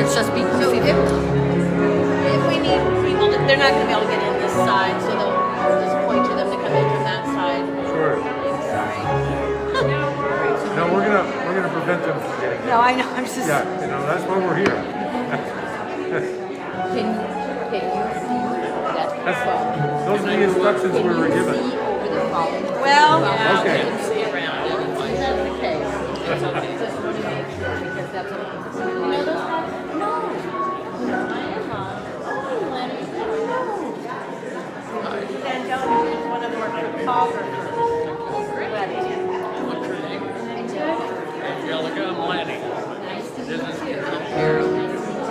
it's just because So if we need people, they're not going to be able to get in this side, so they'll just point to them to come in from that side. Sure. Sorry. No, we're gonna prevent them from getting in. No, I know. I'm just. Yeah, that's why we're here. Those are the instructions we were given. Well, Okay. That's the case. That's okay. Just want to make sure because that's what then don't use one of our photographers. What's your name? Angelica, I'm Lanny. This is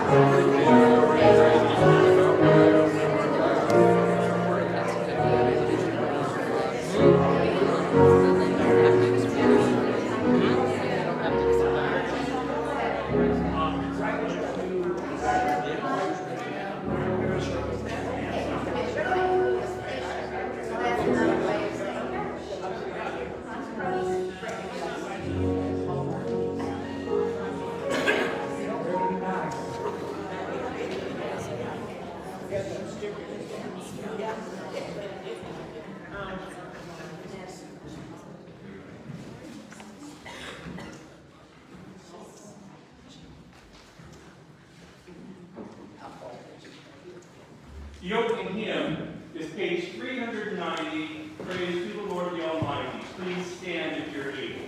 The opening hymn is page 390, Praise to the Lord the Almighty. Please stand if you're able.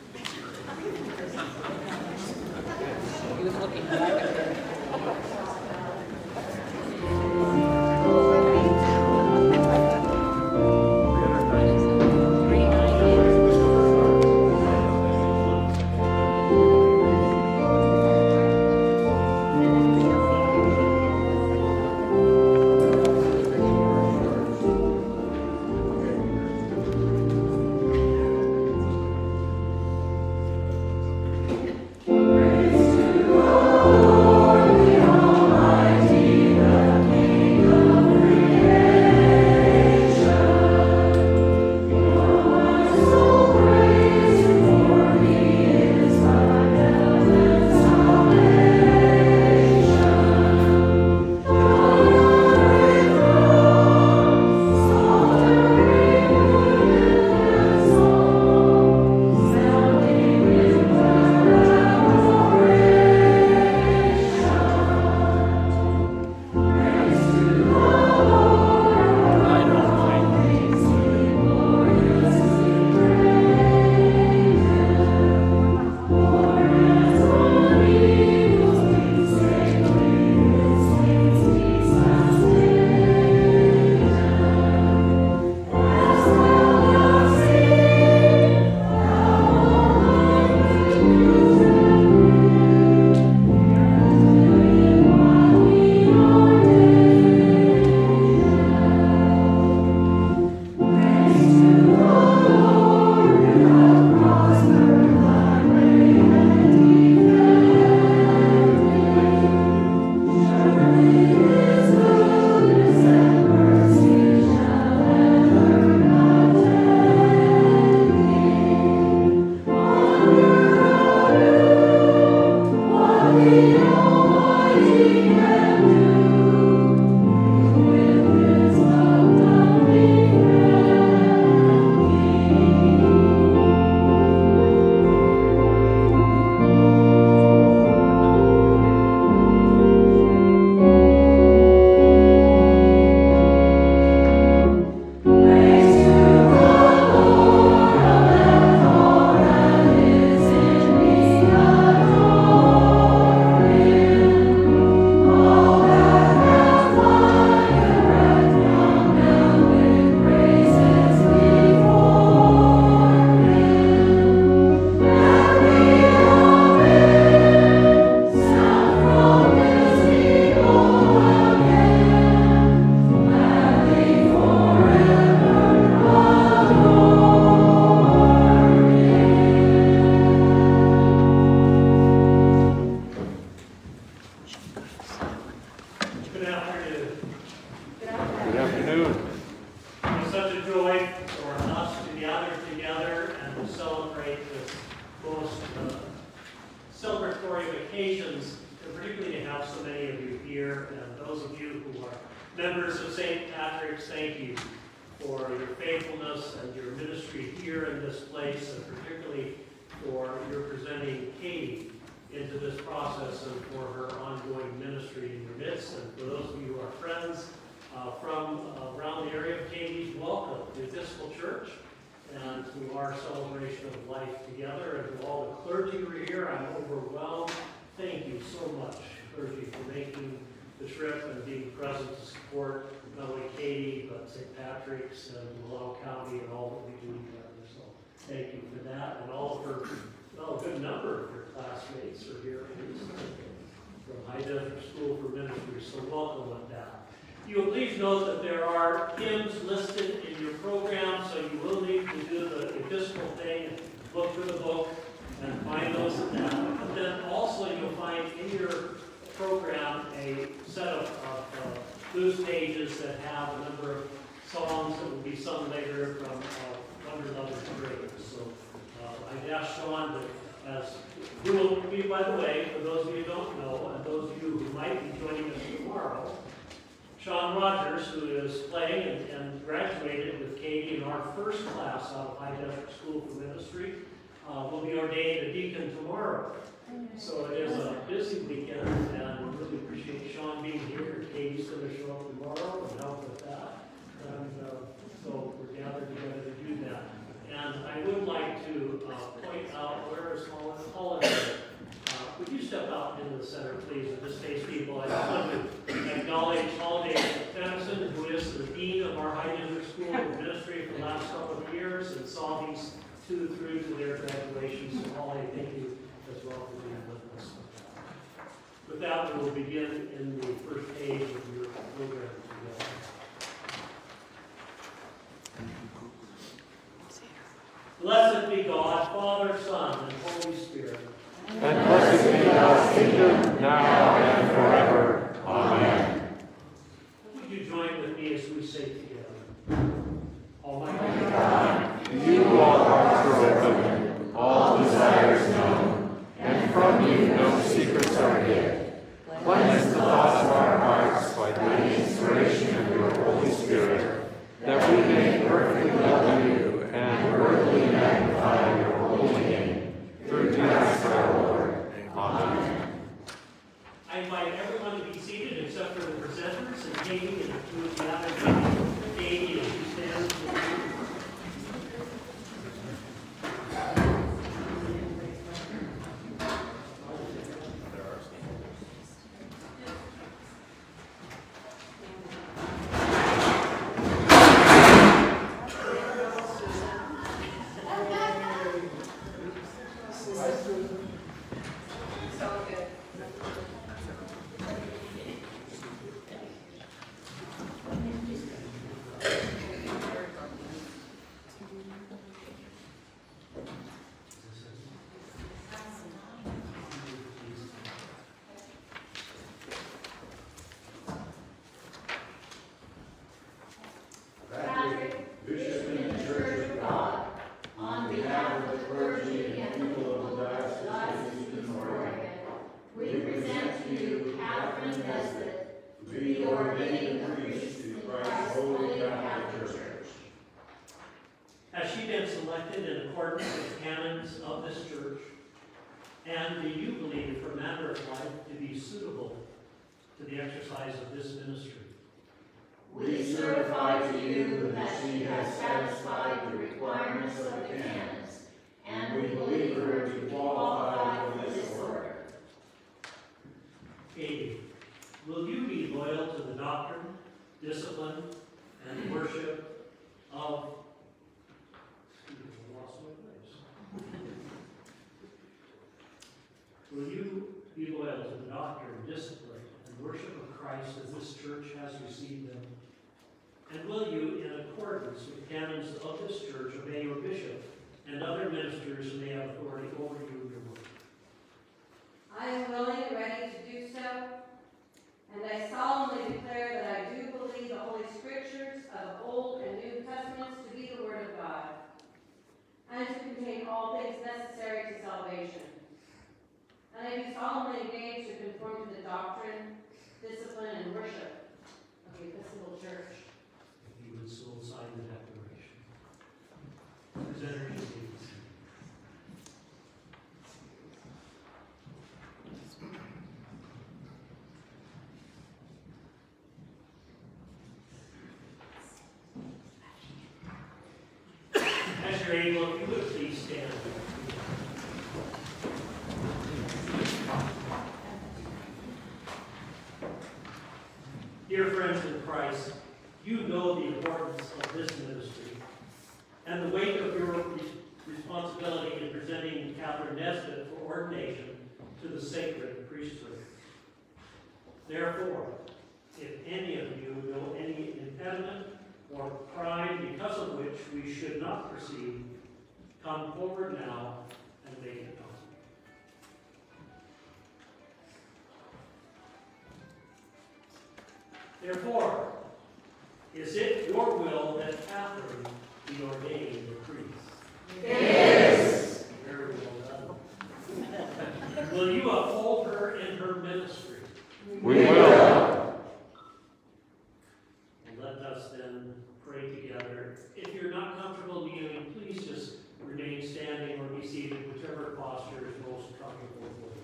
He was looking back at them. particularly to have so many of you here, and those of you who are members of St. Patrick's, thank you for your faithfulness and your ministry here in this place, and particularly for your presenting Katie into this process and for her ongoing ministry in your midst. And for those of you who are friends from around the area of Katie's, welcome to Episcopal Church and to our celebration of life together. And to all the clergy who are here, I'm overwhelmed. Thank you so much, clergy, for making the trip and being present to support not only Katie, but St. Patrick's and Malone County and all that we do together. So thank you for that. And all of her, well, a good number of your classmates are here from High Desert School for Ministry. So welcome with that. You will please note that there are hymns listed in your program, so you will need to do the Episcopal thing and look through the book and find those in that. But then also you'll find in your program a set of blues pages that have a number of songs that will be sung later from Wonder Lover's Grave. So I've asked Sean to, as who will be, by the way, for those of you who don't know, and those of you who might be joining us tomorrow, Sean Rogers, who is playing and graduated with Katie in our first class out of High Desert School for Ministry, will be ordained a deacon tomorrow. So it is a busy weekend, and we really appreciate Sean being here. Katie's going to show up tomorrow and help with that. And so we're gathered together to do that. And I would like to point out, where is Holiday? Would you step out into the center, please, and just face people? I just want to acknowledge Holiday Tennyson, who is the Dean of our High Desert School of Ministry for the last couple of years, and saw these two through to their graduation. So Holiday, thank you as well for being with us. With that, we will begin in the first page of your program together. Blessed be God, Father, Son, and Holy Spirit. And blessed be thy kingdom, now and forever. Amen. Would you join with me as we say together? Almighty God, you all hearts are open, all desires known, and from you no secrets are hid. Cleanse the thoughts of our hearts by the inspiration of your Holy Spirit, that we may perfectly love you and worthily magnify your holy name. Through Christ our Lord. Amen. I invite everyone to be seated except for the presenters and Katie and two of the other Katie and two stands. Has she been selected in accordance with the canons of this church? And do you believe her manner of life to be suitable to the exercise of this ministry? We certify to you that she has satisfied the requirements of the canons, and we believe her to qualify for this order. Katie, will you be loyal to the doctrine, discipline, and worship of Will you be loyal to the doctrine, discipline, and worship of Christ as this church has received them? And will you, in accordance with the canons of this church, obey your bishop and other ministers who may have authority over you in your work? I am willing and ready to do so, and I solemnly declare that I do believe the Holy Scriptures of the Old and New Testaments to be the Word of God, and to contain all things necessary to salvation. And I do solemnly engage to conform to the you're able, if you would please stand. Dear friends in Christ, you know the importance of this ministry and the weight of your responsibility in presenting Catherine Nesbitt for ordination to the sacred priesthood. Therefore, if any of you know any impediment or pride because of which we should not proceed, come forward now and make it known. Therefore, is it your will that Catherine be ordained a priest? Yes. Very well done. Will you uphold her in her ministry? We will. Let us then pray together. If you're not comfortable kneeling, please just remain standing or be seated, whichever posture is most comfortable for you.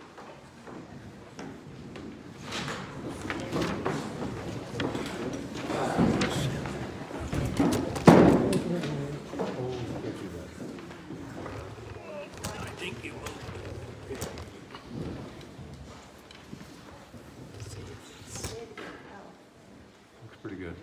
Pretty good.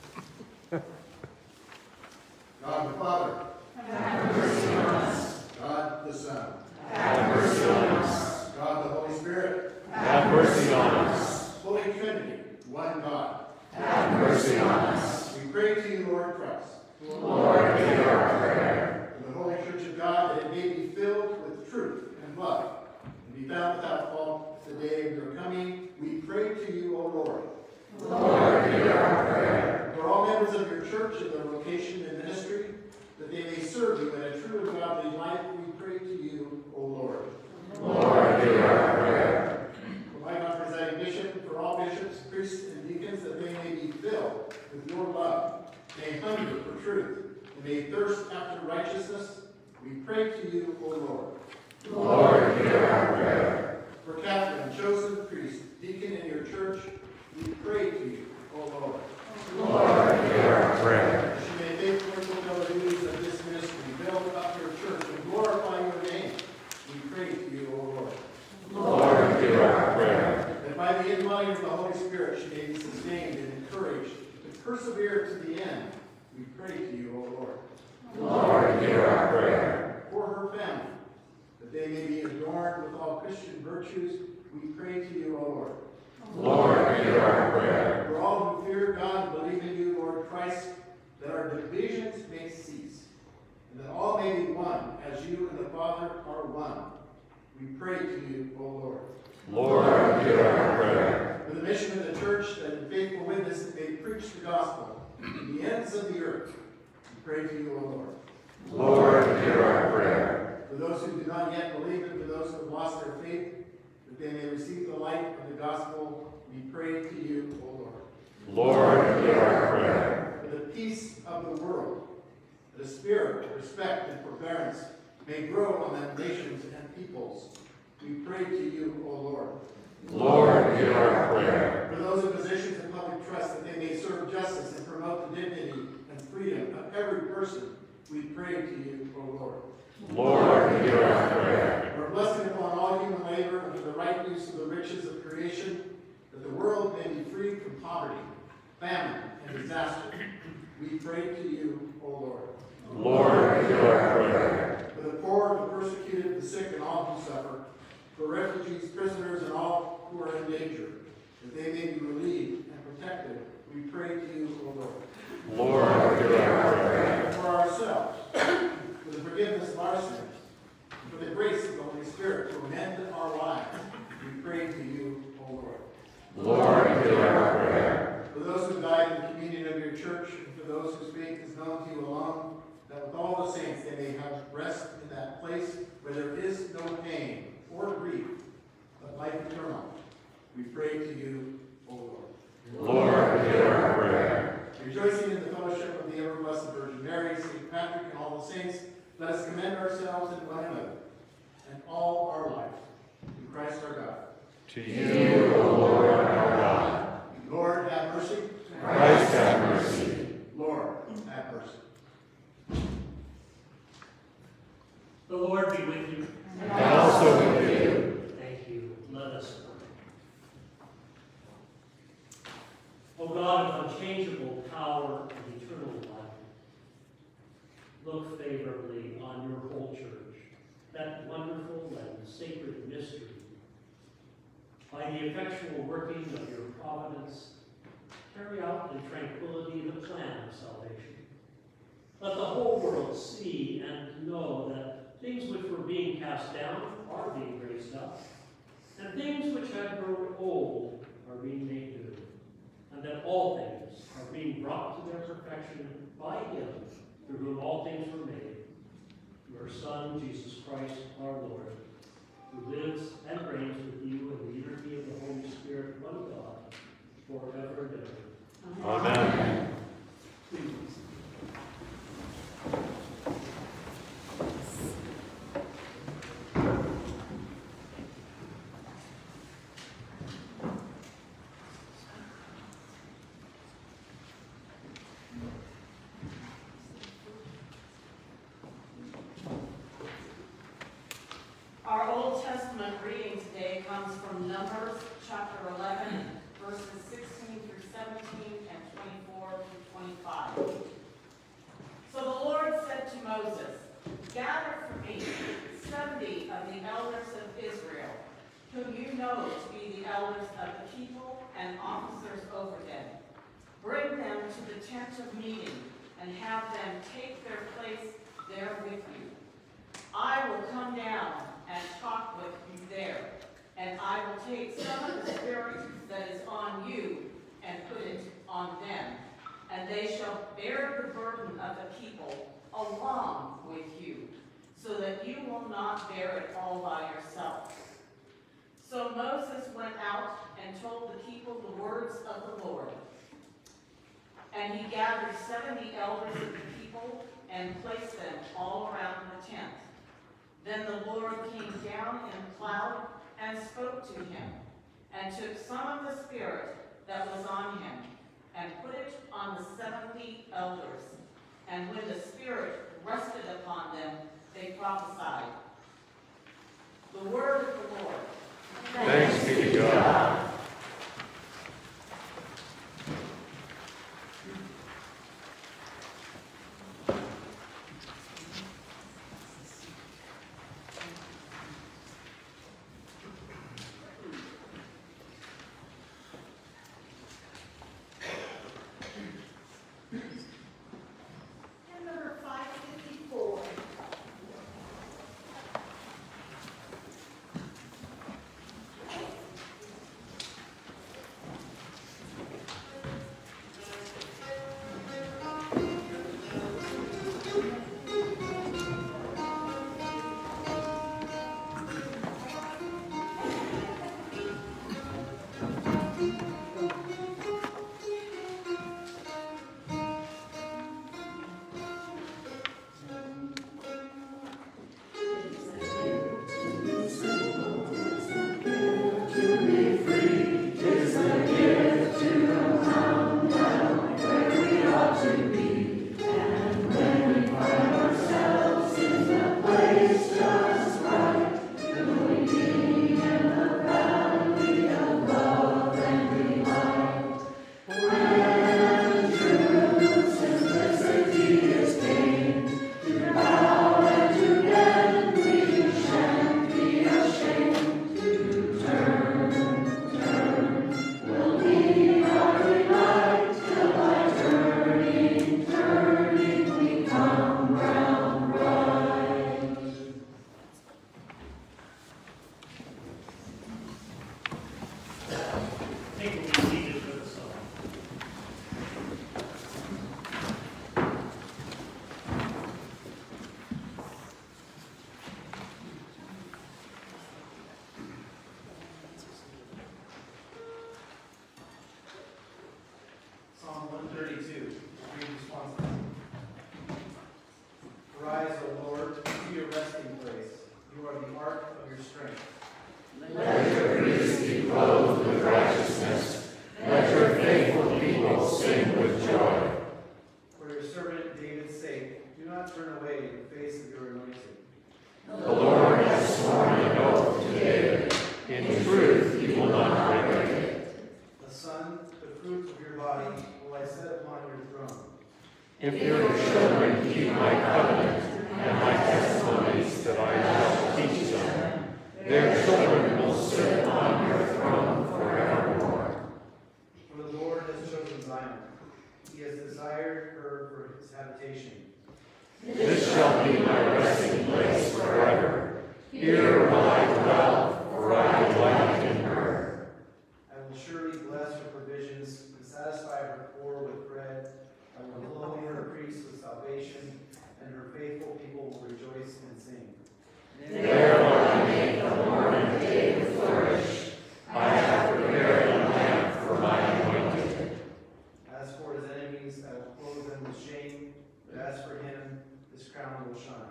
God the Father, Have mercy on us. God the Son, Have mercy on us. God the Holy Spirit, Have mercy on us. Holy Trinity, one God. Have mercy on us. We pray to you, Lord Christ, Lord, hear our prayer. in the Holy Church of God, that it may be filled with truth and love, and be found without fault the day of your coming. We pray to you, O Lord. Lord, hear our prayer. For all members of your church and their vocation and ministry, that they may serve you in a true and godly life, we pray to you, O Lord. Lord, hear our prayer. For my God, presiding bishop, for all bishops, priests, and deacons, that they may be filled with your love, may hunger for truth, and may thirst after righteousness, we pray to you, O Lord. Lord, hear our prayer. For Catherine, chosen priest, deacon in your church, we pray to you, O Lord. Lord, hear our prayer. She may faithfully fulfill the duties of this ministry, build up your church, and glorify your name. We pray to you, O Lord. Lord, hear our prayer. That by the indwelling of the Holy Spirit she may be sustained and encouraged to persevere to the end. We pray to you, O Lord. Lord, hear our prayer. For her family, that they may be adorned with all Christian virtues, we pray to you, O Lord. Lord, hear our prayer. For all who fear God and believe in you, Lord Christ, that our divisions may cease, and that all may be one, as you and the Father are one. We pray to you, O Lord. Lord, hear our prayer. For the mission of the church, that in faithful witness it may preach the gospel to the ends of the earth, we pray to you, O Lord. Lord, hear our prayer. For those who do not yet believe, and for those who have lost their faith, that they may receive the light of the gospel, we pray to you, O Lord. Lord, hear our prayer. For the peace of the world, that a spirit of respect and forbearance may grow among nations and peoples, we pray to you, O Lord. Lord, hear our prayer. For those in positions of public trust, that they may serve justice and promote the dignity and freedom of every person, we pray to you, O Lord. Lord, hear our prayer. For blessing upon all human labor and for the right use of the riches of creation, that the world may be free from poverty, famine, and disaster, we pray to you, O Lord. Lord, hear our prayer. For the poor, the persecuted, the sick, and all who suffer, for refugees, prisoners, and all who are in danger, that they may be relieved and protected, we pray to you, O Lord. Lord, hear our prayer. And for ourselves, for the forgiveness of our sins, and for the grace of the Holy Spirit to amend our lives, we pray to you, O Lord. Lord, hear our prayer. For those who died in the communion of your church, and for those whose faith is known to you alone, that with all the saints they may have rest in that place where there is no pain or grief, but life eternal, we pray to you, O Lord. Lord, hear our prayer. Rejoicing in the fellowship of the ever-blessed Virgin Mary, St. Patrick, and all the saints, let us commend ourselves and one another, and all our life, to Christ our God. To you, O Lord our God. Lord, have mercy. Christ, have mercy. Lord, have mercy. O God of unchangeable power and eternal life, look favorably on your whole church, that wonderful and sacred mystery. By the effectual working of your providence, carry out in tranquility the plan of salvation. Let the whole world see and know that things which were being cast down are being raised up, and things which had grown old are being made new, and that all things are being brought to their perfection by him, through whom all things were made, your Son, Jesus Christ, our Lord, who lives and reigns with you in the unity of the Holy Spirit, one God, forever and ever. Amen. Please. Our Old Testament reading today comes from Numbers chapter 11, verses 16 through 17 and 24 through 25. So the Lord said to Moses, "Gather for me 70 of the elders of Israel, whom you know to be the elders of the people and officers over them. Bring them to the tent of meeting and have them take their place there with you. I will come down and talk with you there, and I will take some of the Spirit that is on you and put it on them, and they shall bear the burden of the people along with you, so that you will not bear it all by yourselves." So Moses went out and told the people the words of the Lord. And he gathered 70 elders of the people and placed them all around the tent. Then the Lord came down in a cloud and spoke to him, and took some of the Spirit that was on him, and put it on the 70 elders. And when the Spirit rested upon them, they prophesied. The word of the Lord. Thanks be to God. Number 554. Psalm 132, read responses. Arise, O Lord, to your resting place. You are the ark of your strength. Let your priests be clothed with righteousness, If your children keep my covenant and my testimonies that I shall teach them, their children will sit on your throne forevermore. For the Lord has chosen Zion. He has desired her for his habitation. This shall be my resting place forever. Here will I dwell, for I delight in her. I will surely bless her provisions and satisfy her poor with bread. I will clothe her priests with salvation, and her faithful people will rejoice and sing. There will I make the morn and David flourish. I have prepared a lamp for my anointed. As for his enemies, I will clothe them with shame, but as for him, his crown will shine.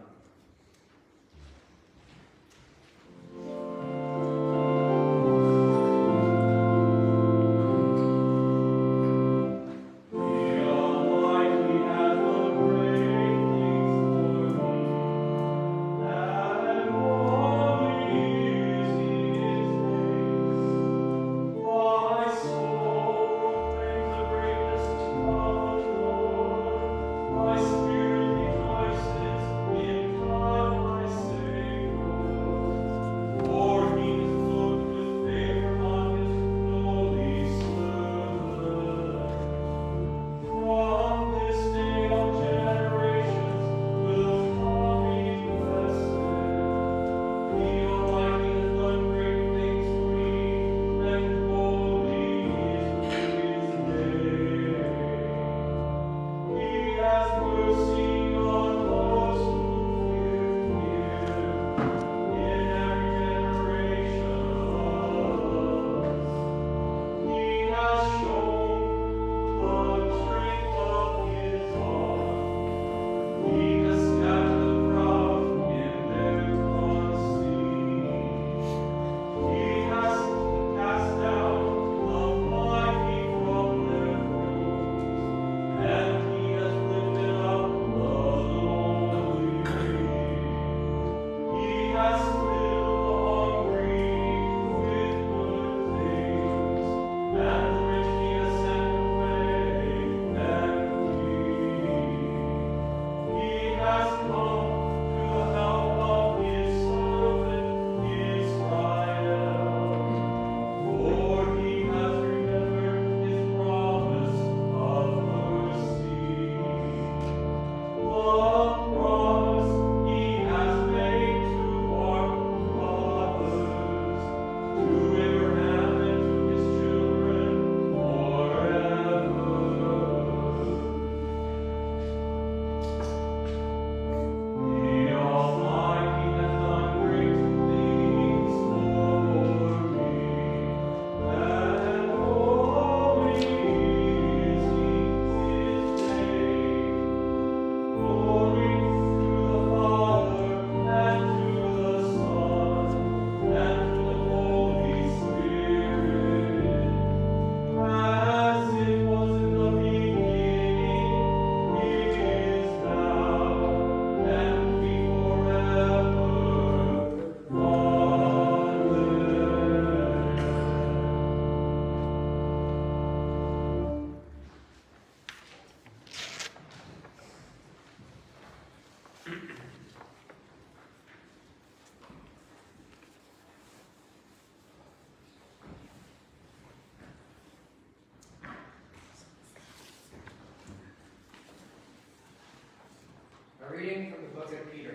A reading from the book of Peter.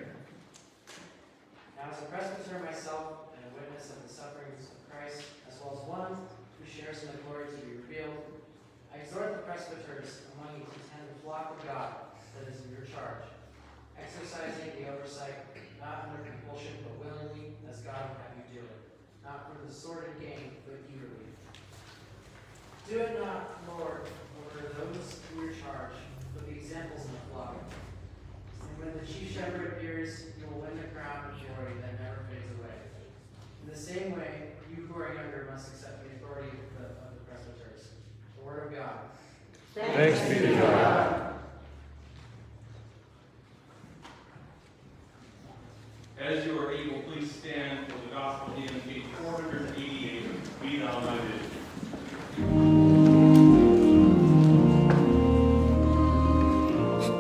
Now as a presbyter myself and a witness of the sufferings of Christ, as well as one who shares in the glory to be revealed, I exhort the presbyters among you to tend the flock of God that is in your charge, exercising the oversight not under compulsion but willingly, as God would have you do it, not for the sordid gain but eagerly. Do it not, Lord, over those in your charge, but be examples in the flock. And when the chief shepherd appears, you will win the crown of glory that never fades away. In the same way, you who are younger must accept the authority of the presbyters. The word of God. Thanks be to God. As you are able, please stand for the gospel hymn, page 488, Be Thou My Vision.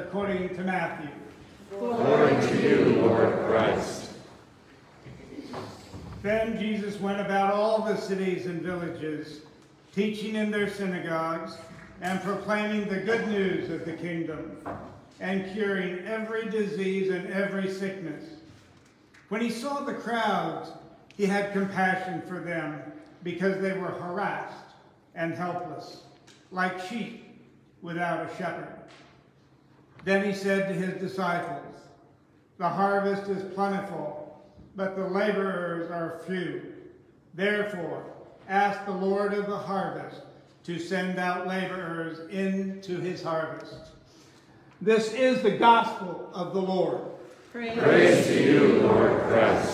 according to Matthew. Glory to you, Lord Christ. Then Jesus went about all the cities and villages, teaching in their synagogues, and proclaiming the good news of the kingdom, and curing every disease and every sickness. When he saw the crowds, he had compassion for them, because they were harassed and helpless, like sheep without a shepherd. Then he said to his disciples, "The harvest is plentiful, but the laborers are few. Therefore, ask the Lord of the harvest to send out laborers into his harvest." This is the gospel of the Lord. Praise to you, Lord Christ.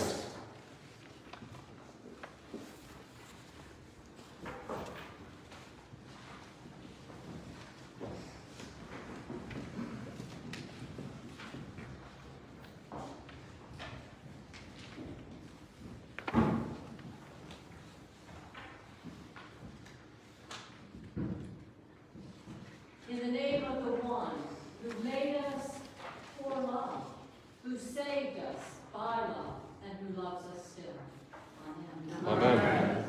In the name of the one who made us for love, who saved us by love, and who loves us still. Amen. Amen.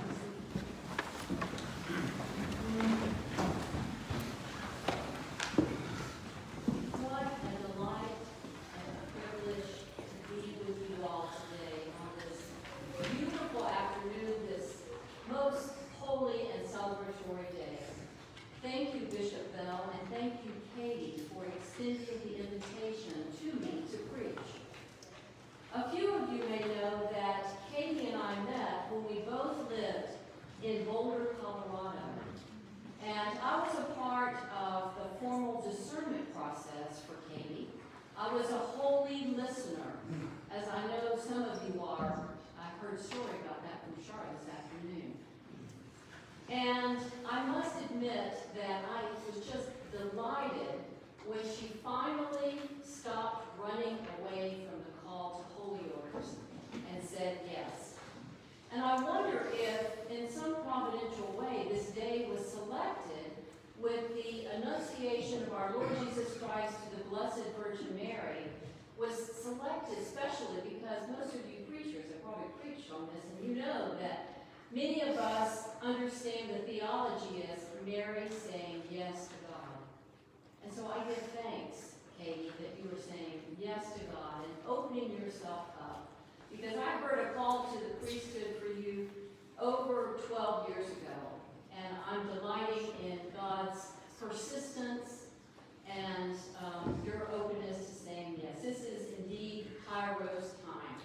What a delight and a privilege to be with you all today on this beautiful afternoon, this most holy and celebratory day. Thank you, Bishop Bell, and thank you, Katie, for extending the invitation to me to preach. A few of you may know that Katie and I met when we both lived in Boulder, Colorado. And I was a part of the formal discernment process for Katie. I was a holy listener, as I know some of you are. I heard a story about that from Shara this afternoon. And I must admit that I was just delighted when she finally stopped running away from the call to holy orders and said yes. And I wonder if, in some providential way, this day was selected with the annunciation of our Lord Jesus Christ to the Blessed Virgin Mary, was selected especially because most of you preachers have probably preached on this, and you know that many of us understand the theology as Mary saying yes to God. And so I give thanks, Katie, that you are saying yes to God and opening yourself up. Because I heard a call to the priesthood for you over 12 years ago. And I'm delighting in God's persistence and your openness to saying yes. This is indeed Kairos time.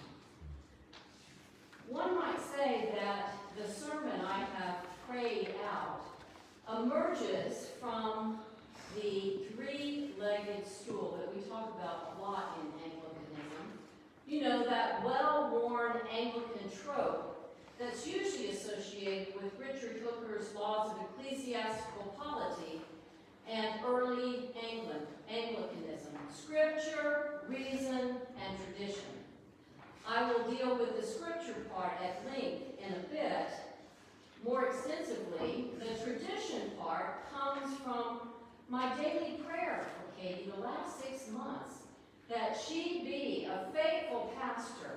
One might say that the sermon I have prayed out emerges from the three-legged stool that we talk about a lot in Anglicanism. You know, that well-worn Anglican trope that's usually associated with Richard Hooker's Laws of Ecclesiastical Polity and early Anglicanism: scripture, reason, and tradition. I will deal with the scripture part at length in a bit. More extensively, the tradition part comes from my daily prayer for Katie the last 6 months, that she be a faithful pastor,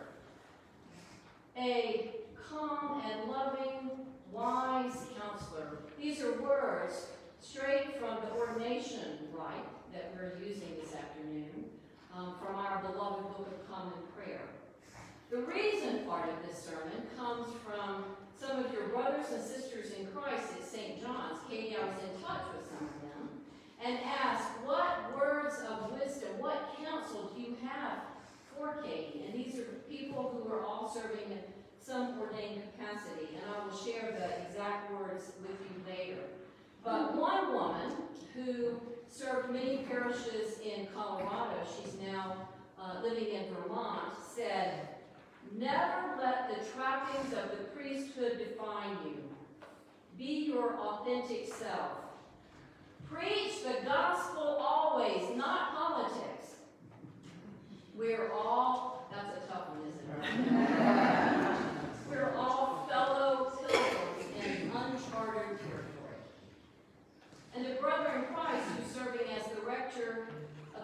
a calm and loving, wise counselor. These are words straight from the ordination rite that we're using this afternoon from our beloved Book of Common Prayer. The reason part of this sermon comes from some of your brothers and sisters in Christ at St. John's. Katie, I was in touch with some of them and asked, what words of wisdom, what counsel do you have for Katie? And these are people who are all serving in some ordained capacity, and I will share the exact words with you later. But one woman who served many parishes in Colorado, she's now living in Vermont, said, "Never let the trappings of the priesthood define you. Be your authentic self. Preach the gospel always, not politics." We're all, that's a tough one, isn't it? We're all fellow pilgrims in uncharted territory. And a brother in Christ who's serving as the rector of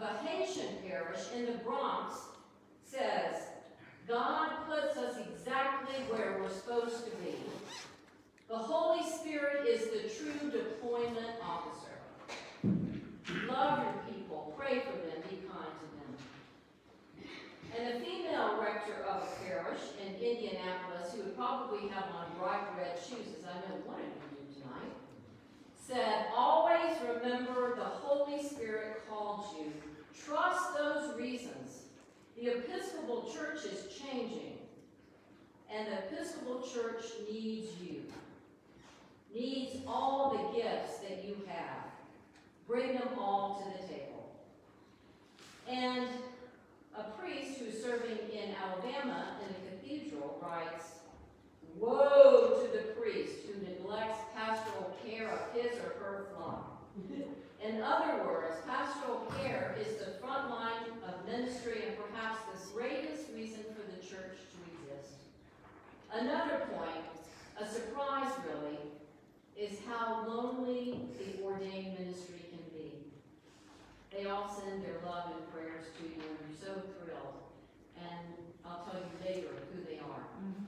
a Haitian parish in the Bronx says, God puts us exactly where we're supposed to be. The Holy Spirit is the true deployment officer. Love your people, pray for them, be kind to them. And the female rector of a parish in Indianapolis, who would probably have on bright red shoes, as I know one of you do tonight, said, always remember the Holy Spirit called you. Trust those reasons. The Episcopal Church is changing, and the Episcopal Church needs you. Needs all the gifts that you have. Bring them all to the table. And a priest who's serving in Alabama in a cathedral writes, woe to the priest who neglects pastoral care of his or her flock. In other words, pastoral care is the front line of ministry and perhaps the greatest reason for the church to exist. Another point, a surprise really, is how lonely the ordained ministry can be. They all send their love and prayers to you, and you're so thrilled. And I'll tell you later who they are.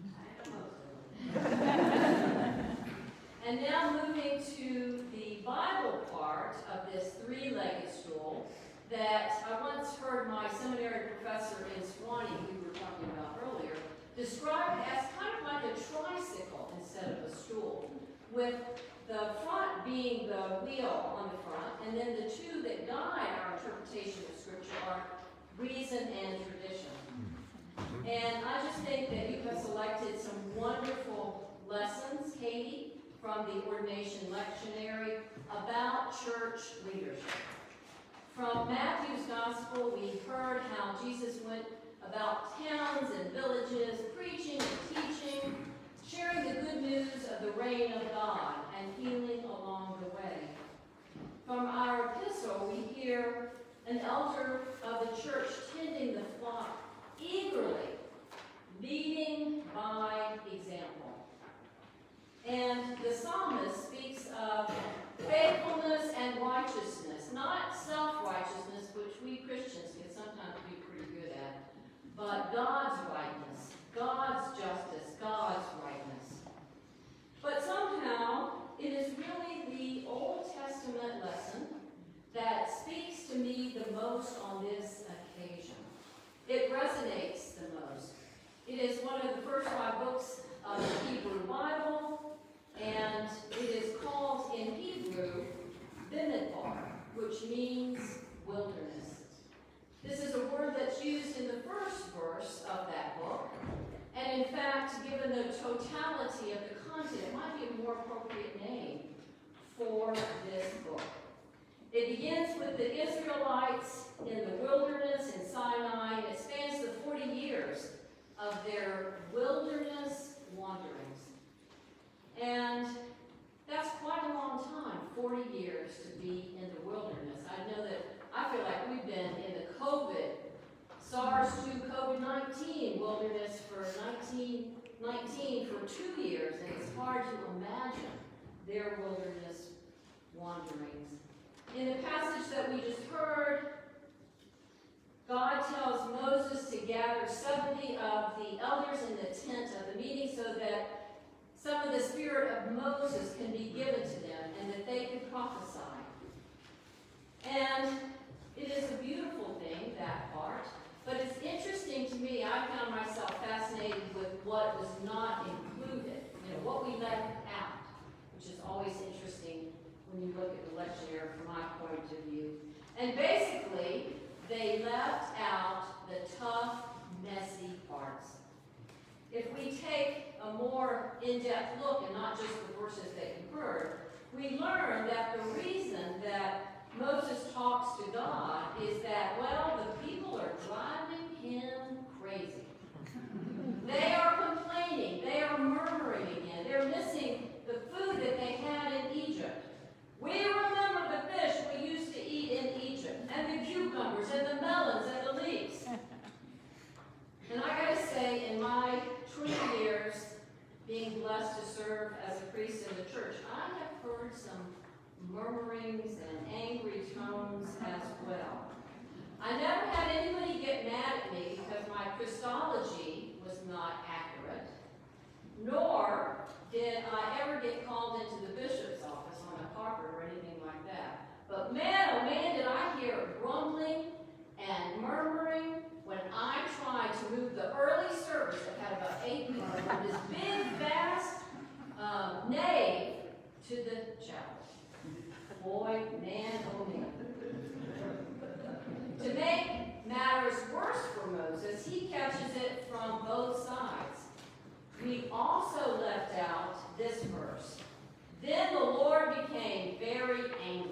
And now moving to the Bible part of this three-legged stool that I once heard my seminary professor in Swanee, who we were talking about earlier, describe as kind of like a tricycle instead of a stool, with the front being the wheel on the front, and then the two that guide our interpretation of Scripture are reason and tradition. And I just think that you have selected some wonderful lessons, Katie, from the Ordination Lectionary about church leadership. From Matthew's Gospel, we heard how Jesus went about towns and villages, preaching and teaching, sharing the good news of the reign of God and healing along the way. From our epistle, we hear an elder of the church tending the flock, eagerly leading by example. And the psalmist speaks of faithfulness and righteousness, not self-righteousness, which we Christians can sometimes be pretty good at, but God's rightness, God's justice, God's rightness. But somehow, it is really the Old Testament lesson that speaks to me the most on this occasion. It resonates the most. It is one of the first 5 books of the Hebrew Bible, and it is called in Hebrew, Bimidbar, which means wilderness. This is a word that's used in the first verse of that book, and in fact, given the totality of the content, it might be a more appropriate name for this book. It begins with the Israelites in the wilderness in Sinai, and it spans the 40 years of their wilderness wanderings. And that's quite a long time, 40 years to be in the wilderness. I feel like we've been in the SARS-2 COVID-19 wilderness for 19 for 2 years, and it's hard to imagine their wilderness wanderings. In the passage that we just heard, God tells Moses to gather 70 of the elders in the tent of the meeting so that some of the spirit of Moses can be given to them and that they can prophesy. And it is a beautiful thing, that part, but it's interesting to me. I found myself fascinated with what was not included, what we left out, which is always interesting when you look at the lectionary from my point of view. And basically, they left out the tough, messy parts. If we take a more in-depth look, and not just the verses that you heard, we learn that the reason that Moses talks to God is that, well, the people are driving him crazy. They are complaining. They are murmuring again. They're missing the food that they had in Egypt. We remember the fish we used to eat in Egypt, and the cucumbers, and the melons, and the leeks. And I gotta say, in my 20 years being blessed to serve as a priest in the church, I have heard some murmurings and angry tones as well. I never had anybody get mad at me because my Christology was not accurate, nor did I ever get called into the bishop's office on a carpet or anything like that. But man, oh man, did I hear grumbling and murmuring when I tried to move the early service that had about 8 people from this big, vast nave to the chapel. Boy, man, oh man. To make matters worse for Moses, he catches it from both sides. We also left out this verse. Then the Lord became very angry.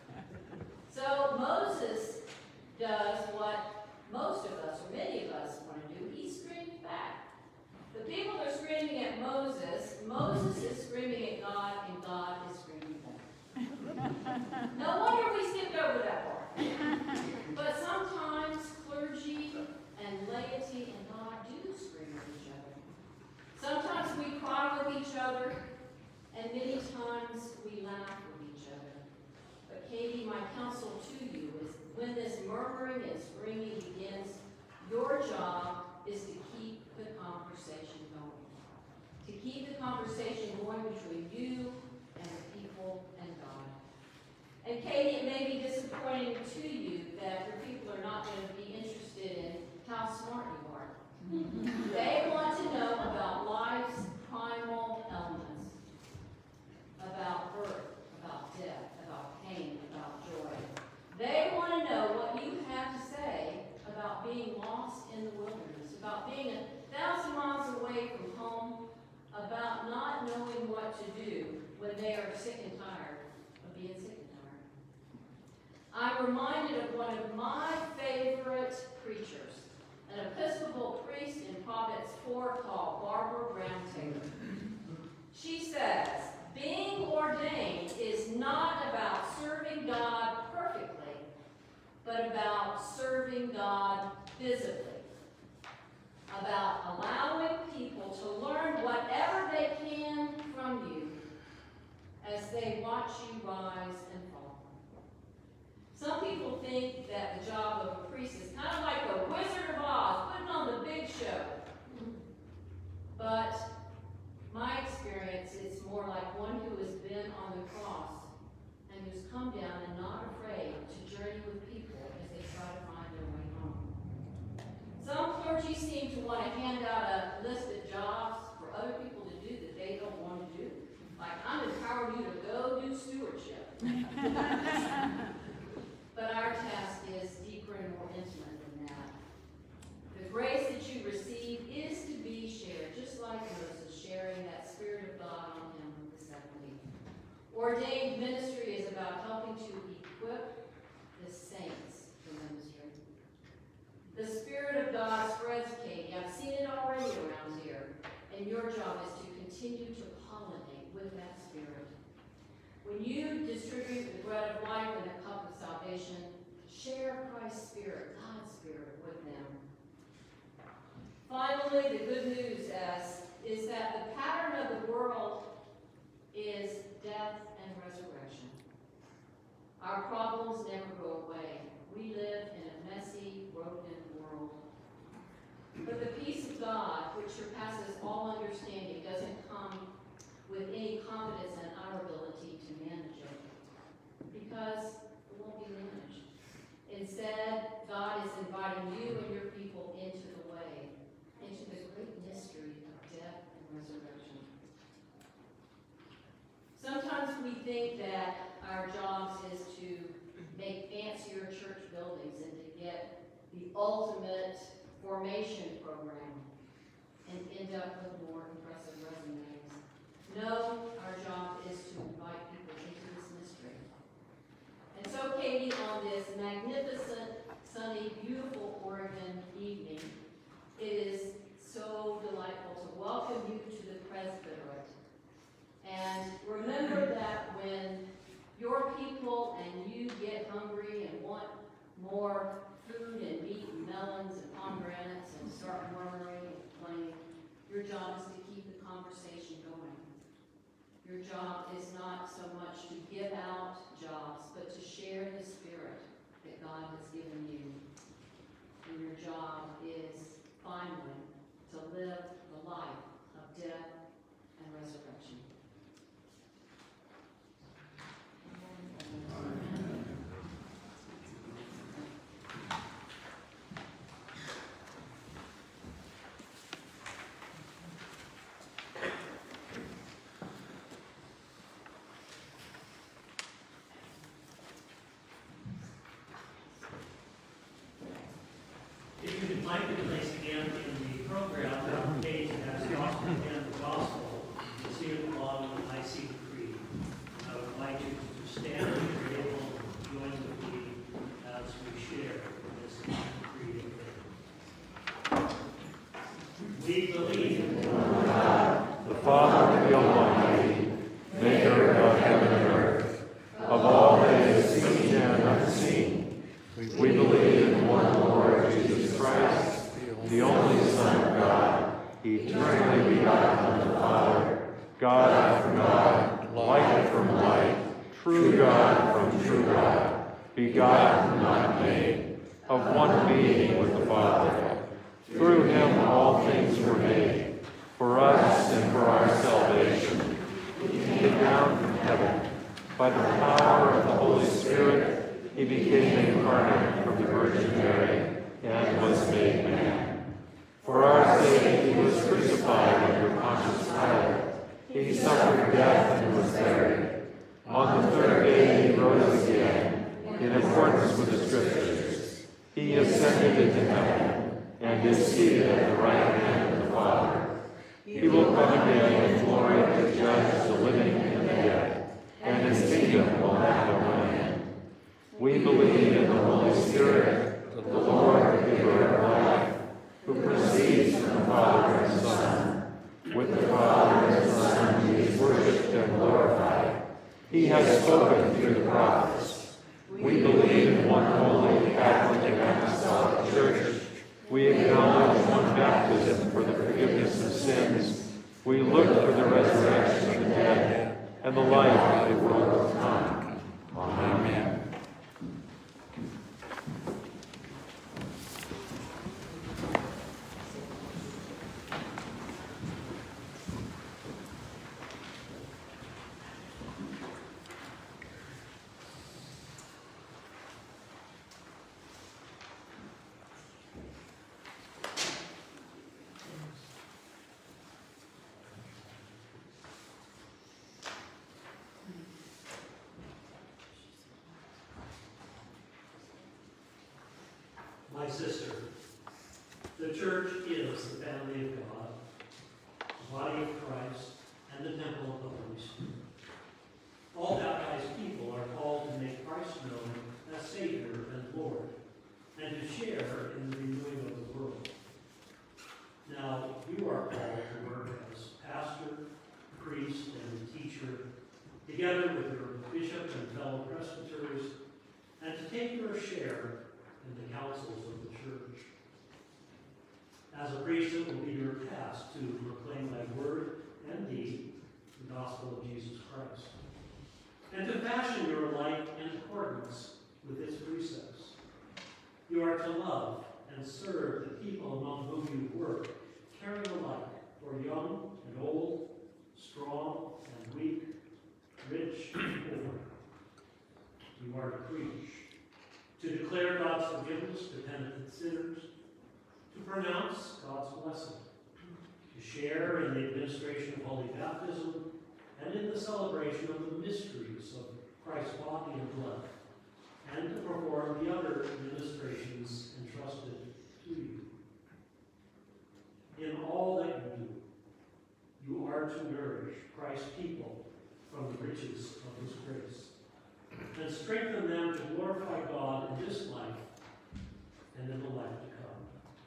So Moses does what most of us, or many of us, want to do. He screams back. The people are screaming at Moses. Moses is screaming at God, and God is screaming back. No wonder we skipped over that part. But sometimes clergy and laity and God do scream at each other. Sometimes we cry with each other, and many times we laugh with each other. But Katie, my counsel to you is when this murmuring and screaming begins, your job is to keep the conversation going. To keep the conversation going between you and the people and God. And Katie, it may be disappointing to you that your people are not going to be interested in how smart you are. They want to know about life's primal elements, about birth, about death, about pain, about joy. They want to know what you have to say about being lost in the wilderness, about being 1,000 miles away from home, about not knowing what to do when they are sick and tired of being sick and tired. I'm reminded of one of my favorite preachers, an Episcopal priest in Province 4 called Barbara Brown Taylor. She says, being ordained is not about serving God perfectly, but about serving God visibly. About allowing people to learn whatever they can from you as they watch you rise and fall. Some people think that the job of a priest is kind of like the Wizard of Oz, putting on the big show. But my experience is more like one who has been on the cross and who's come down and not afraid to journey with people as they try to find their way home. Some clergy seem to want to hand out a list of jobs for other people to do that they don't want to do. Like, I'm empowering you to go do stewardship. But our task is deeper and more intimate than that. The grace that you receive is to be shared, just like Moses sharing that Spirit of God on him with the 70. Ordained ministry is about helping to equip the saints for ministry. The Spirit of God spreads, Katie. I've seen it already around here. And your job is to continue to pollinate with that Spirit. When you distribute the bread of life and the cup of salvation, share Christ's Spirit, God's Spirit, with them. Finally, the good news is that the pattern of the world is death and resurrection. Our problems never go away. We live in a messy, broken world. But the peace of God, which surpasses all understanding, doesn't come with any confidence in our ability to manage it, because it won't be managed. Instead, God is inviting you and your people into the way, into the great mystery of death and resurrection. Sometimes we think that our jobs is to make fancier church buildings and to get the ultimate formation program and end up with more impressive resumes. No, our job is to invite people into this mystery. And so, Katie, on this magnificent, sunny, beautiful Oregon evening, it is so delightful to welcome you to the presbyterate. And remember that when your people and you get hungry and want more food and meat and melons and pomegranates and start murmuring and complaining, your job is to keep the conversation going. Your job is not so much to give out jobs, but to share the Spirit that God has given you. in your job is finally to live the life of death and resurrection. If you would like to place again in the program, the page that has gospel and the gospel, you'll see at the bottom, I see the creed. I would invite you to stand if you're able to join with me as we share this creed of faith. We believe in The Father, the Almighty, maker of heaven and earth, of all that is seen and unseen. We believe in one Lord Jesus Christ, the only Son of God, eternally begotten of the Father, God from God, light from light, true God from true God, begotten, not made, of one being with the Father. Through him all things were made, for us and for our salvation. He came down from heaven. By the power of the Holy Spirit, he became incarnate from the Virgin Mary and was made man. For our sake he was crucified under Pontius Pilate. He suffered death and was buried. On the third day he rose again, in accordance with the Scriptures. He ascended into heaven and is seated at the right hand of the Father. He will come again in glory to judge the living and the dead, and his kingdom will have no end. We believe in the Holy Spirit, the Lord, giver of life, who proceeds from the Father and Son. With the Father and Son he is worshipped and glorified. He has spoken through the prophets. We believe in one holy Catholic and Apostolic Church. We acknowledge one baptism for the forgiveness of sins. We look for the resurrection of the dead and the life of the world to come. Amen. my sister. The church is the family of God, the body of Christ, and the temple of the Holy Spirit. All baptized people are called to make Christ known as Savior and Lord, and to share in the renewing of the world. Now, you are called to work as pastor, priest, and teacher, together with your bishop and fellow presbyters, and to take your share in the councils of the church. As a priest, it will be your task to proclaim by word and deed the gospel of Jesus Christ, and to fashion your life in accordance with its precepts. You are to love and serve the people among whom you work, caring alike for young and old, strong and weak, rich and poor. You are to preach, to declare God's forgiveness to penitent sinners, to pronounce God's blessing, to share in the administration of holy baptism and in the celebration of the mysteries of Christ's body and blood, and to perform the other ministrations entrusted to you. In all that you do, you are to nourish Christ's people from the riches of his grace, and strengthen them to glorify God in this life and in the life to come.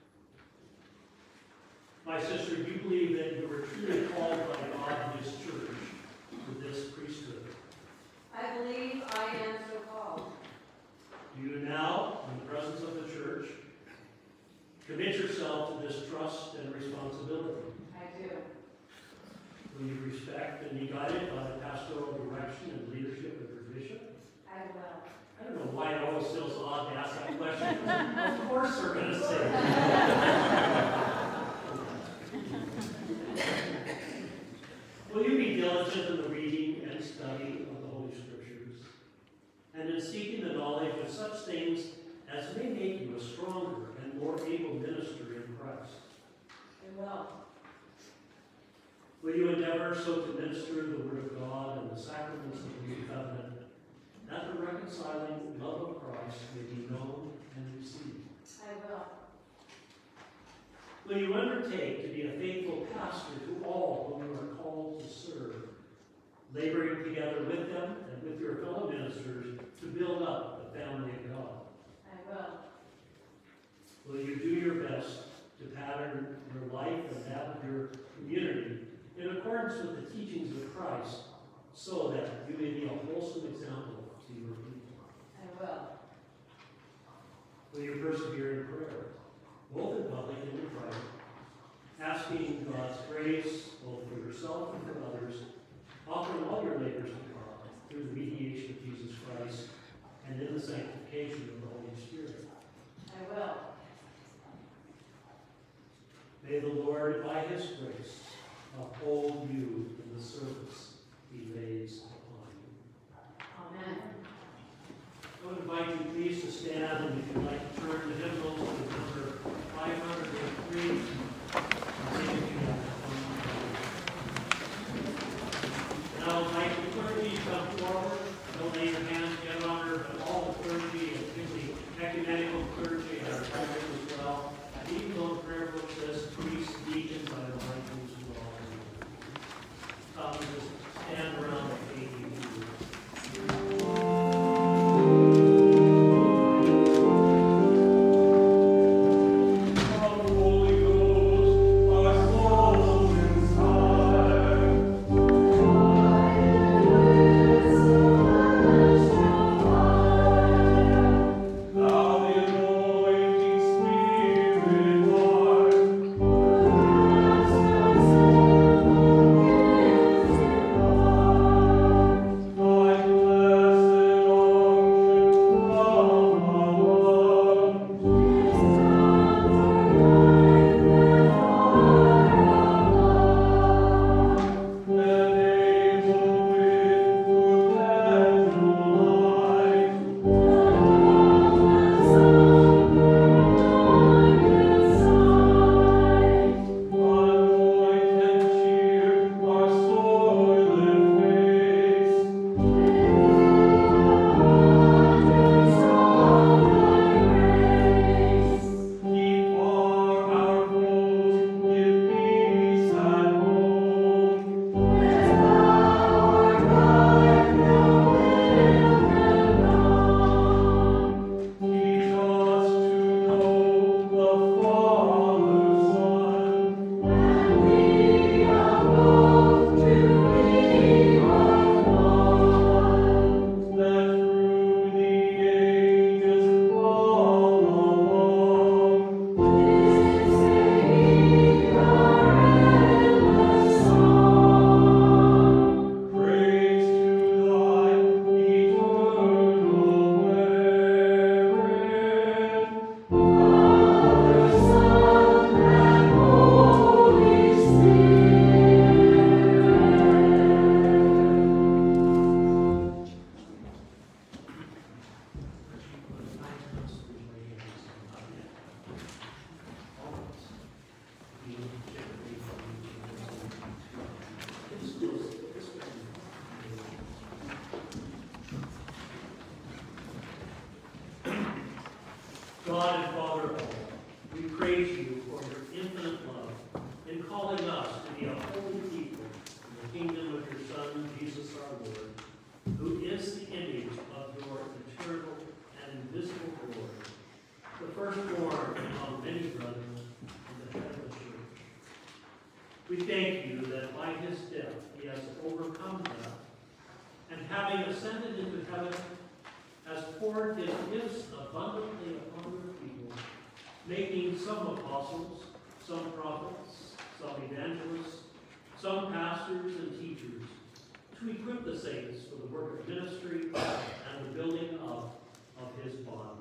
My sister, do you believe that you were truly called by God in his church to this priesthood? I believe I am so called. Do you now, in the presence of the church, commit yourself to this trust and responsibility? I do. Will you respect and be guided by the pastoral direction and leadership of your bishop? I will. I don't know why it always feels odd to ask that question. Of course they're going to say faithful or able minister in Christ? I will. Will you endeavor so to minister the Word of God and the sacraments of the new covenant, that the reconciling love of Christ may be known and received? I will. Will you undertake to be a faithful pastor to all whom you are called to serve, laboring together with them and with your fellow ministers to build up the family of God? I will. Will you do your best to pattern your life and that of your community in accordance with the teachings of Christ, so that you may be a wholesome example to your people? I will. Will you persevere in prayer, both in public and in private, asking God's grace both for yourself and for others, offering all your labors to God through the mediation of Jesus Christ and in the sanctification of the Holy Spirit? I will. May the Lord, by his grace, uphold you in the service he lays upon you. Amen. I would invite you please to stand, and if you'd like to turn the hymnals to number 503. And I'll invite the clergy to come forward. Don't lay your hands, get honor, but all the clergy, and particularly ecumenical clergy, are present as well. And even though the prayer book says priests, deacons, I invite those who are all just stand around the page. God and Father of all, we praise you for your infinite love in calling us to be a holy people in the kingdom of your Son, Jesus our Lord, who is the image of your eternal and invisible glory, the firstborn among many brothers in the head of the church. We thank you that by his death he has overcome death, and having ascended into heaven, has poured his gifts abundantly upon your people, making some apostles, some prophets, some evangelists, some pastors and teachers, to equip the saints for the work of ministry and the building up of his body.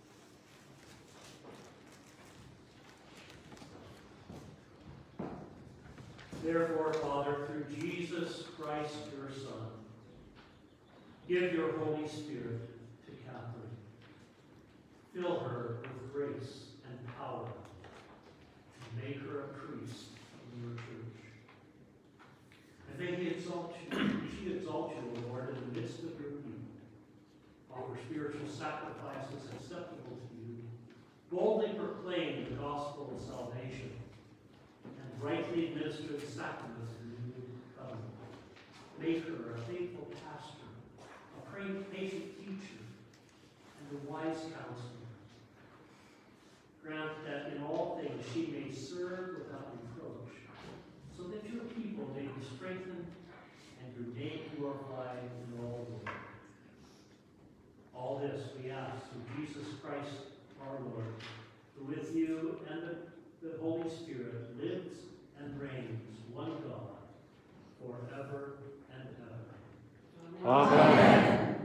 Therefore, Father, through Jesus Christ, your Son, give your Holy Spirit to Catherine. Fill her with grace and power to make her a priest in your church. And may he exalt you, she exalt you, O Lord, in the midst of your people. Offer spiritual sacrifices acceptable to you. Boldly proclaim the gospel of salvation, and rightly administer the sacraments of the new covenant. Make her a faithful pastor, a patient teacher, and a wise counselor. Grant that in all things she may serve without reproach, so that your people may be strengthened and your name glorified in all the world. All this we ask through Jesus Christ our Lord, who with you and the Holy Spirit lives and reigns, one God, forever and ever. Amen.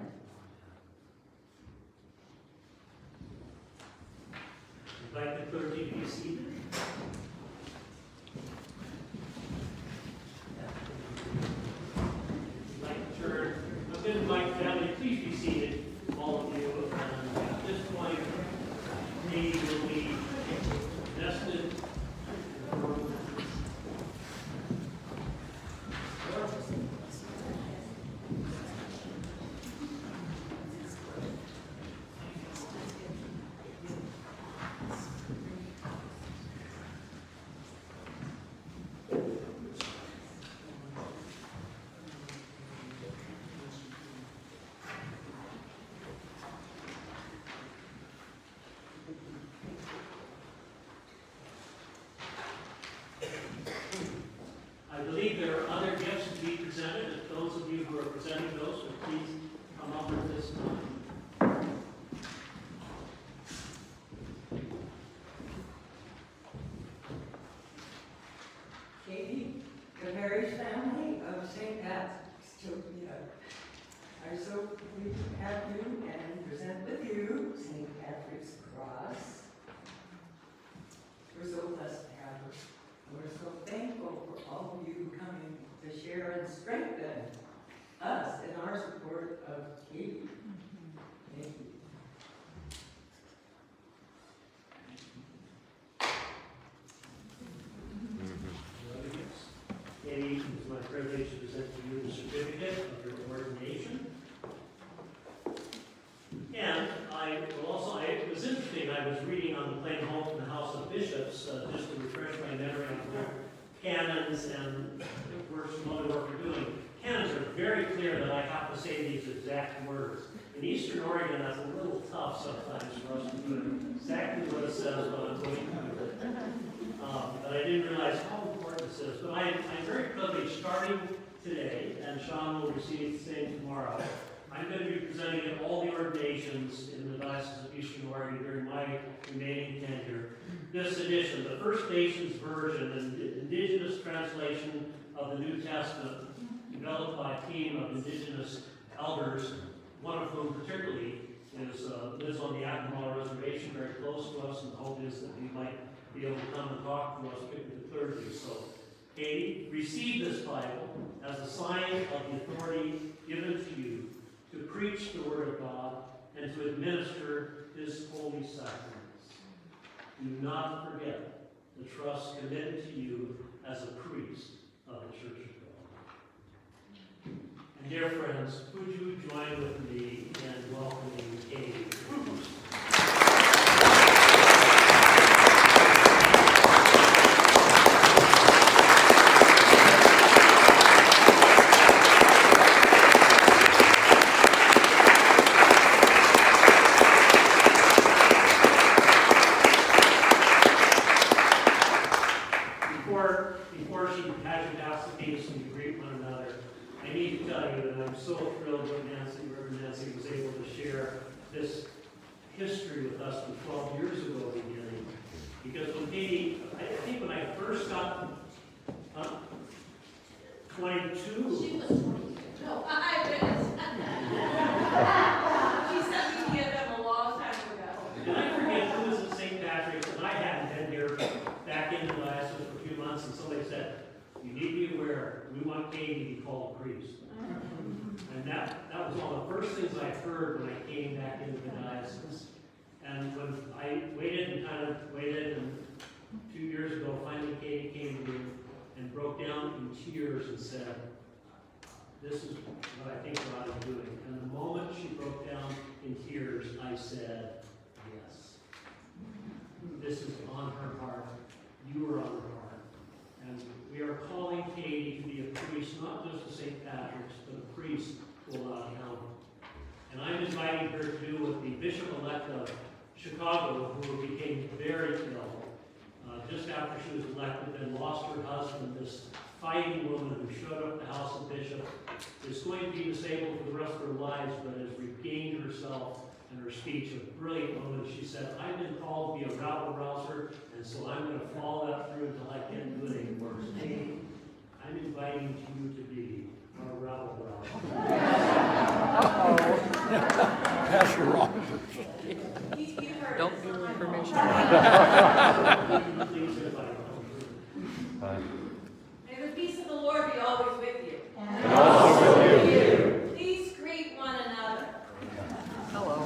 I'd like the clergy to be seated. I'd like to turn, I'm going to invite family, please be seated, all of you. And at this point, we will be nested. I believe there are other gifts to be presented. If those of you who are presenting those, would please come up at this time. Katie, the marriage family of St. Patrick's Children are so pleased to have you and present with you St. Patrick's Cross. We're so blessed to have her. We're so thankful for all of you coming to share and strengthen us in our support of Katie. Thank you. Katie, it's my privilege to present to you the certificate of your ordination. And I will also, it was interesting, I was reading on the plane home from the House of Bishops, just to refresh my memory on their canons and some other work we're doing. Canons are very clear that I have to say these exact words. In Eastern Oregon, that's a little tough sometimes for us to do exactly what it says when I'm going to do it. But I didn't realize how important this is. But I'm very privileged, starting today, and Sean will receive the same tomorrow. I'm going to be presenting at all the ordinations in the Diocese of Eastern Oregon during my remaining tenure. This edition, the First Nations version, an indigenous translation of the New Testament, developed by a team of indigenous elders, one of whom particularly lives on the Acapulco Reservation, very close to us, and the hope is that he might be able to come and talk to us, particularly the clergy. So, Katie, receive this Bible as a sign of the authority given to you to preach the Word of God and to administer His holy sacraments. Do not forget the trust committed to you as a priest of the Church of God. And dear friends, would you join with me in welcoming Katie? Before she has you pass the peace and you greet one another, I need to tell you that I'm so thrilled that Reverend Nancy was able to share this history with us from 12 years ago beginning. Because when Katie, I think when I first got 22. She was 22. No, I was. She sent me to get them a long time ago. And I forget who was at St. Patrick's, and I hadn't been here back in the diocese for a few months, and somebody said, you need to be aware, we want Katie to be called a priest. And that was one of the first things I heard when I came back into the diocese. And when I waited and 2 years ago, finally Katie came to me and broke down in tears and said, this is what I think God is doing. And the moment she broke down in tears, I said, yes. This is on her heart. You are on her heart. And we are calling Katie to be a priest, not just of St. Patrick's, but a priest to County. And I'm inviting her to do what the Bishop-elect of Chicago, who became very ill just after she was elected and lost her husband, this fighting woman who showed up at the house of Bishop, is going to be disabled for the rest of her lives, but has regained herself and her speech. A brilliant woman. She said, I've been called to be a rabble-rouser, and so I'm going to follow that through until I can't do it anymore. So, Katie, I'm inviting you to be our rabble-rouser. Pastor Robert. Don't give her permission. May the peace of the Lord be always with you. And also with you. Please greet one another. Hello.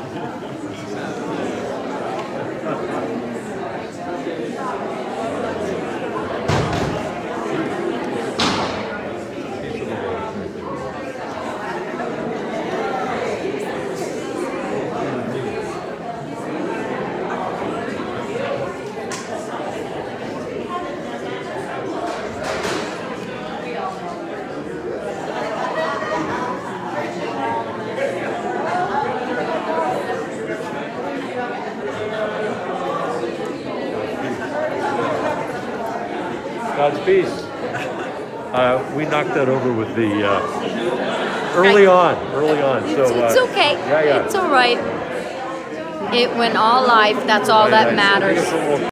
God's peace. We knocked that over with the early on. It's okay. Yeah. It's all right. It went all life. That's all that matters.